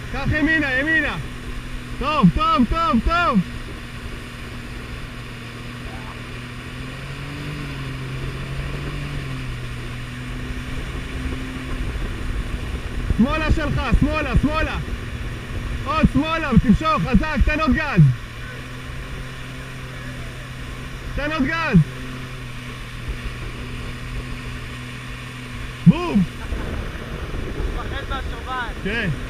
קח ימינה, ימינה. טוב, טוב, טוב, טוב. שמאלה שלך, שמאלה, שמאלה. עוד שמאלה, תמשוך, חזק, תן עוד גז. תן עוד גז. בום. מפחד מהשומן. כן.